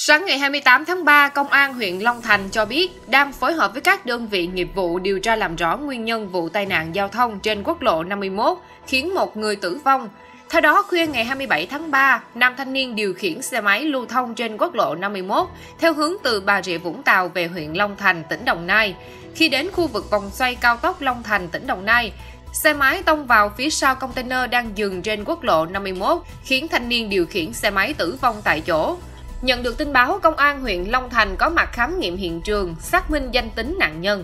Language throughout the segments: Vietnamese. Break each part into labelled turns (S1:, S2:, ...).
S1: Sáng ngày 28 tháng 3, Công an huyện Long Thành cho biết đang phối hợp với các đơn vị nghiệp vụ điều tra làm rõ nguyên nhân vụ tai nạn giao thông trên quốc lộ 51 khiến một người tử vong. Theo đó, khuya ngày 27 tháng 3, nam thanh niên điều khiển xe máy lưu thông trên quốc lộ 51 theo hướng từ Bà Rịa Vũng Tàu về huyện Long Thành, tỉnh Đồng Nai. Khi đến khu vực vòng xoay cao tốc Long Thành, tỉnh Đồng Nai, xe máy tông vào phía sau container đang dừng trên quốc lộ 51, khiến thanh niên điều khiển xe máy tử vong tại chỗ. Nhận được tin báo, Công an huyện Long Thành có mặt khám nghiệm hiện trường, xác minh danh tính nạn nhân.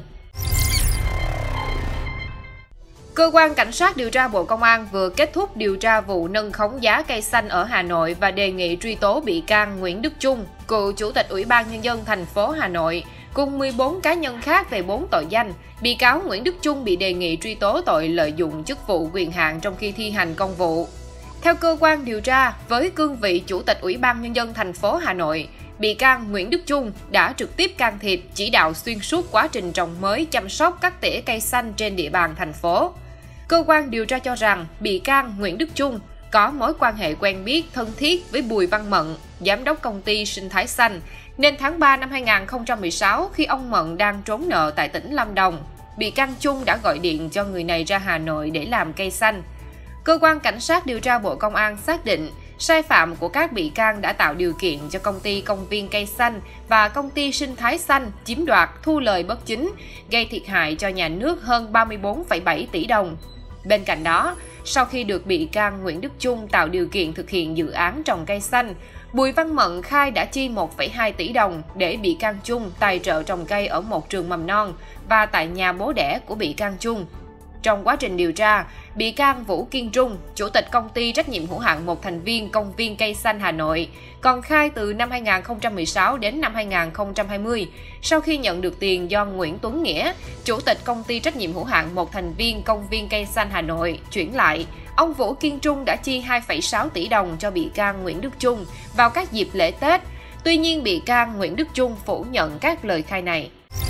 S1: Cơ quan Cảnh sát điều tra Bộ Công an vừa kết thúc điều tra vụ nâng khống giá cây xanh ở Hà Nội và đề nghị truy tố bị can Nguyễn Đức Chung, cựu Chủ tịch Ủy ban Nhân dân thành phố Hà Nội, cùng 14 cá nhân khác về 4 tội danh. Bị cáo Nguyễn Đức Chung bị đề nghị truy tố tội lợi dụng chức vụ quyền hạn trong khi thi hành công vụ. Theo cơ quan điều tra, với cương vị Chủ tịch Ủy ban Nhân dân thành phố Hà Nội, bị can Nguyễn Đức Chung đã trực tiếp can thiệp, chỉ đạo xuyên suốt quá trình trồng mới, chăm sóc các tỉa cây xanh trên địa bàn thành phố. Cơ quan điều tra cho rằng bị can Nguyễn Đức Chung có mối quan hệ quen biết thân thiết với Bùi Văn Mận, giám đốc công ty Sinh Thái Xanh, nên tháng 3 năm 2016, khi ông Mận đang trốn nợ tại tỉnh Lâm Đồng, bị can Chung đã gọi điện cho người này ra Hà Nội để làm cây xanh. Cơ quan Cảnh sát điều tra Bộ Công an xác định sai phạm của các bị can đã tạo điều kiện cho công ty Công viên Cây Xanh và công ty Sinh Thái Xanh chiếm đoạt, thu lời bất chính, gây thiệt hại cho nhà nước hơn 34,7 tỷ đồng. Bên cạnh đó, sau khi được bị can Nguyễn Đức Chung tạo điều kiện thực hiện dự án trồng cây xanh, Bùi Văn Mận khai đã chi 1,2 tỷ đồng để bị can Chung tài trợ trồng cây ở một trường mầm non và tại nhà bố đẻ của bị can Chung. Trong quá trình điều tra, bị can Vũ Kiên Trung, Chủ tịch Công ty Trách nhiệm hữu hạn một thành viên Công viên Cây Xanh Hà Nội, còn khai từ năm 2016 đến năm 2020, sau khi nhận được tiền do Nguyễn Tuấn Nghĩa, Chủ tịch Công ty Trách nhiệm hữu hạn một thành viên Công viên Cây Xanh Hà Nội, chuyển lại, ông Vũ Kiên Trung đã chi 2,6 tỷ đồng cho bị can Nguyễn Đức Chung vào các dịp lễ Tết. Tuy nhiên, bị can Nguyễn Đức Chung phủ nhận các lời khai này.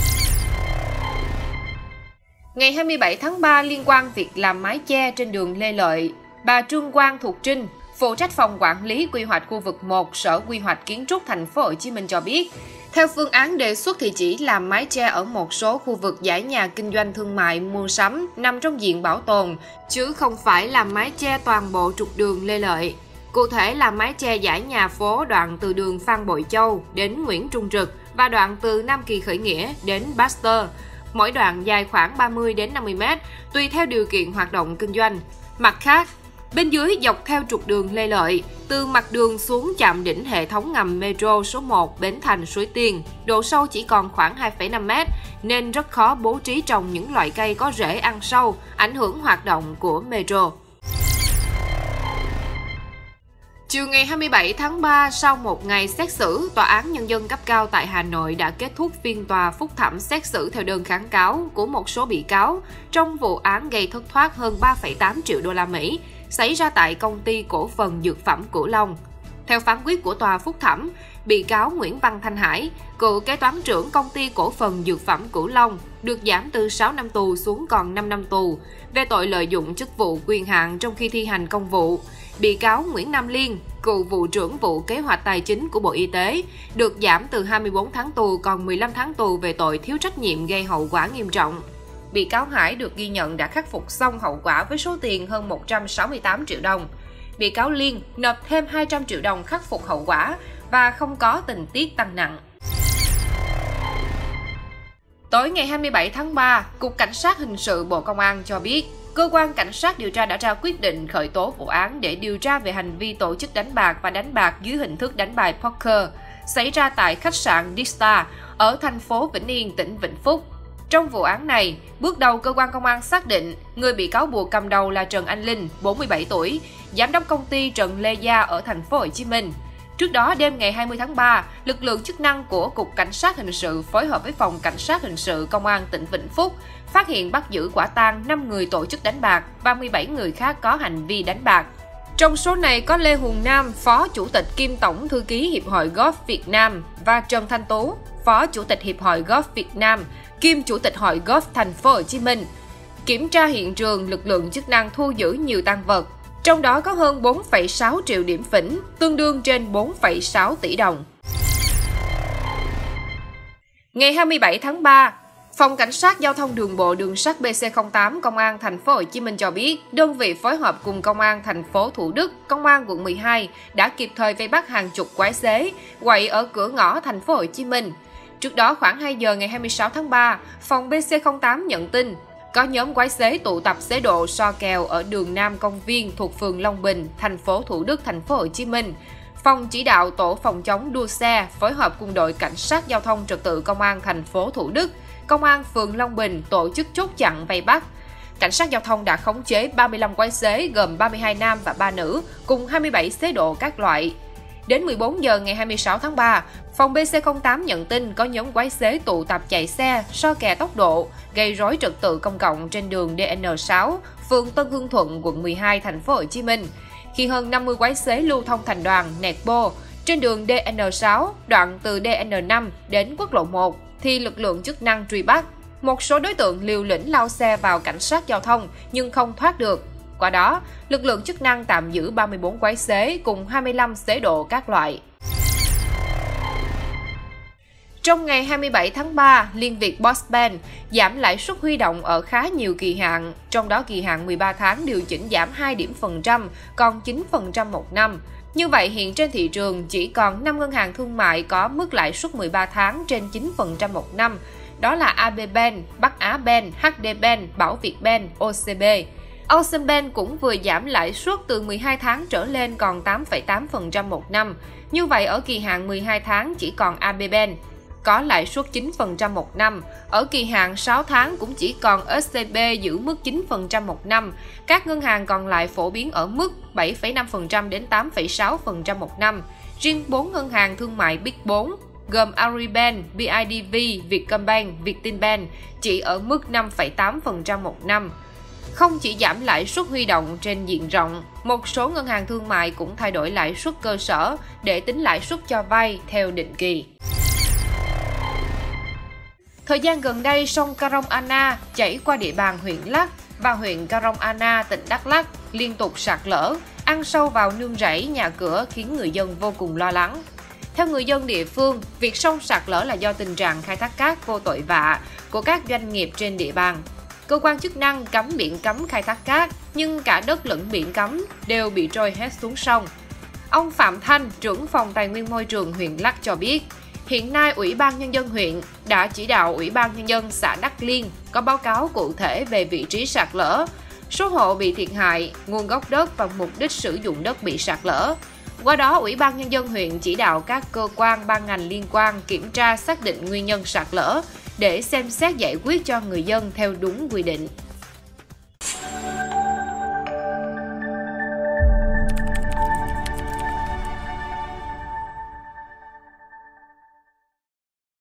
S1: Ngày 27 tháng 3, liên quan việc làm mái che trên đường Lê Lợi, bà Trương Quang Thục Trinh, phụ trách phòng quản lý quy hoạch khu vực 1, Sở Quy hoạch Kiến trúc Thành phố Hồ Chí Minh cho biết, theo phương án đề xuất thì chỉ làm mái che ở một số khu vực dãy nhà kinh doanh thương mại, mua sắm nằm trong diện bảo tồn, chứ không phải làm mái che toàn bộ trục đường Lê Lợi. Cụ thể là mái che dãy nhà phố đoạn từ đường Phan Bội Châu đến Nguyễn Trung Trực và đoạn từ Nam Kỳ Khởi Nghĩa đến Baxter. Mỗi đoạn dài khoảng 30 đến 50 m, tùy theo điều kiện hoạt động kinh doanh. Mặt khác, bên dưới dọc theo trục đường Lê Lợi, từ mặt đường xuống chạm đỉnh hệ thống ngầm Metro số 1 Bến Thành Suối Tiên, độ sâu chỉ còn khoảng 2,5 m, nên rất khó bố trí trồng những loại cây có rễ ăn sâu, ảnh hưởng hoạt động của Metro. Chiều ngày 27 tháng 3, sau một ngày xét xử, Tòa án Nhân dân cấp cao tại Hà Nội đã kết thúc phiên tòa phúc thẩm xét xử theo đơn kháng cáo của một số bị cáo trong vụ án gây thất thoát hơn 3,8 triệu đô la Mỹ xảy ra tại Công ty Cổ phần Dược phẩm Cửu Long. Theo phán quyết của tòa phúc thẩm, bị cáo Nguyễn Văn Thanh Hải, cựu kế toán trưởng Công ty Cổ phần Dược phẩm Cửu Long, được giảm từ 6 năm tù xuống còn 5 năm tù về tội lợi dụng chức vụ quyền hạn trong khi thi hành công vụ. Bị cáo Nguyễn Nam Liên, cựu vụ trưởng vụ kế hoạch tài chính của Bộ Y tế, được giảm từ 24 tháng tù còn 15 tháng tù về tội thiếu trách nhiệm gây hậu quả nghiêm trọng. Bị cáo Hải được ghi nhận đã khắc phục xong hậu quả với số tiền hơn 168 triệu đồng. Bị cáo Liên nộp thêm 200 triệu đồng khắc phục hậu quả và không có tình tiết tăng nặng. Tối ngày 27 tháng 3, Cục Cảnh sát Hình sự Bộ Công an cho biết, Cơ quan Cảnh sát điều tra đã ra quyết định khởi tố vụ án để điều tra về hành vi tổ chức đánh bạc và đánh bạc dưới hình thức đánh bài poker xảy ra tại khách sạn Distar ở thành phố Vĩnh Yên, tỉnh Vĩnh Phúc. Trong vụ án này, bước đầu cơ quan công an xác định người bị cáo buộc cầm đầu là Trần Anh Linh, 47 tuổi, giám đốc công ty Trần Lê Gia ở thành phố Hồ Chí Minh. Trước đó, đêm ngày 20 tháng 3, lực lượng chức năng của Cục Cảnh sát Hình sự phối hợp với Phòng Cảnh sát Hình sự Công an tỉnh Vĩnh Phúc phát hiện bắt giữ quả tang 5 người tổ chức đánh bạc và 17 người khác có hành vi đánh bạc. Trong số này có Lê Hùng Nam, Phó Chủ tịch kiêm Tổng Thư ký Hiệp hội Golf Việt Nam và Trần Thanh Tú, Phó Chủ tịch Hiệp hội Golf Việt Nam, kiêm Chủ tịch Hội Golf Thành phố Hồ Chí Minh. Kiểm tra hiện trường, lực lượng chức năng thu giữ nhiều tang vật, trong đó có hơn 4,6 triệu điểm phỉnh, tương đương trên 4,6 tỷ đồng. Ngày 27 tháng 3, Phòng Cảnh sát Giao thông Đường bộ Đường sắt BC08 Công an Thành phố Hồ Chí Minh cho biết, đơn vị phối hợp cùng Công an thành phố Thủ Đức, Công an quận 12 đã kịp thời vây bắt hàng chục quái xế quậy ở cửa ngõ Thành phố Hồ Chí Minh. Trước đó khoảng 2 giờ ngày 26 tháng 3, phòng BC08 nhận tin có nhóm quái xế tụ tập xế độ so kèo ở đường Nam Công viên thuộc phường Long Bình, thành phố Thủ Đức, Thành phố Hồ Chí Minh. Phòng chỉ đạo tổ phòng chống đua xe phối hợp cùng đội cảnh sát giao thông trật tự Công an thành phố Thủ Đức, Công an phường Long Bình tổ chức chốt chặn vây bắt. Cảnh sát giao thông đã khống chế 35 quái xế gồm 32 nam và 3 nữ cùng 27 xế độ các loại. Đến 14 giờ ngày 26 tháng 3, phòng BC08 nhận tin có nhóm quái xế tụ tập chạy xe, so kè tốc độ, gây rối trật tự công cộng trên đường DN6, phường Tân Hương Thuận, quận 12, thành phố Hồ Chí Minh. Khi hơn 50 quái xế lưu thông thành đoàn nẹt bô trên đường DN6, đoạn từ DN5 đến quốc lộ 1, thì lực lượng chức năng truy bắt. Một số đối tượng liều lĩnh lao xe vào cảnh sát giao thông nhưng không thoát được. Qua đó, lực lượng chức năng tạm giữ 34 quái xế cùng 25 xế độ các loại. Trong ngày 27 tháng 3, Liên Việt Postbank giảm lãi suất huy động ở khá nhiều kỳ hạn, trong đó kỳ hạn 13 tháng điều chỉnh giảm 2 điểm phần trăm, còn 9% một năm. Như vậy, hiện trên thị trường chỉ còn 5 ngân hàng thương mại có mức lãi suất 13 tháng trên 9% một năm, đó là ABBank, Bắc Á Bank, HDBank, Bảo Việt Bank, OCB. Ocean Bank cũng vừa giảm lãi suất từ 12 tháng trở lên còn 8,8% một năm. Như vậy, ở kỳ hạn 12 tháng chỉ còn ABBank có lãi suất 9% một năm. Ở kỳ hạn 6 tháng cũng chỉ còn SCB giữ mức 9% một năm. Các ngân hàng còn lại phổ biến ở mức 7,5% đến 8,6% một năm. Riêng 4 ngân hàng thương mại Big 4 gồm Agribank, BIDV, Vietcombank, Vietinbank chỉ ở mức 5,8% một năm. Không chỉ giảm lãi suất huy động trên diện rộng, một số ngân hàng thương mại cũng thay đổi lãi suất cơ sở để tính lãi suất cho vay theo định kỳ. Thời gian gần đây, sông Krông Anna chảy qua địa bàn huyện Lắc và huyện Krông Anna, tỉnh Đắk Lắk liên tục sạt lở, ăn sâu vào nương rẫy, nhà cửa khiến người dân vô cùng lo lắng. Theo người dân địa phương, việc sông sạt lở là do tình trạng khai thác cát vô tội vạ của các doanh nghiệp trên địa bàn. Cơ quan chức năng cấm biển cấm khai thác cát, nhưng cả đất lẫn biển cấm đều bị trôi hết xuống sông. Ông Phạm Thanh, trưởng phòng Tài nguyên Môi trường huyện Lắc cho biết, hiện nay Ủy ban Nhân dân huyện đã chỉ đạo Ủy ban Nhân dân xã Đắc Liên có báo cáo cụ thể về vị trí sạt lở, số hộ bị thiệt hại, nguồn gốc đất và mục đích sử dụng đất bị sạt lở. Qua đó, Ủy ban Nhân dân huyện chỉ đạo các cơ quan ban ngành liên quan kiểm tra xác định nguyên nhân sạt lở để xem xét giải quyết cho người dân theo đúng quy định.